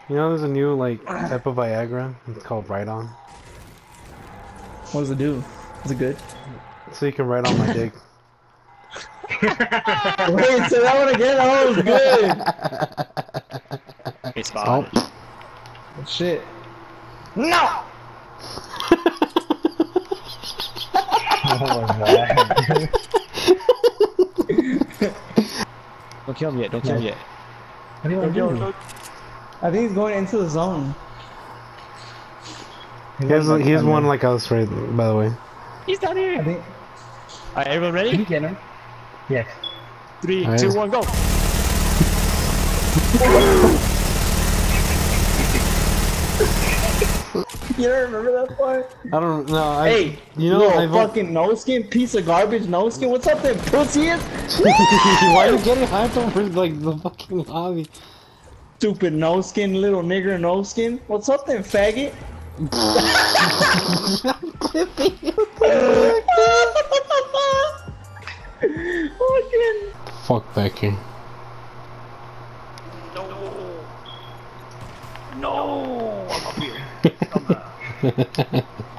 You know, there's a new like type of Viagra. It's called Ride On. What does it do? Is it good? So you can ride on my dick. Wait, say that one again. That was good. It's fine. Oh. Shit. No. Oh my god. Don't kill me yet. Don't kill me yet. What do you want to do? I think he's going into the zone. He has one like us, right? By the way. He's down here. I think. Alright, everyone Can ready? you get him? Yes. 3, Alright. 2, 1, go. You don't remember that part? I don't know. Hey, you know, little fucking no skin, piece of garbage, no skin. What's up there, pussies? Why are you getting hyped over like the fucking hobby? Stupid no skin, little nigger no skin. What's up then, faggot? Fucking. Fuck back here. No. No. I'm up here. Come on.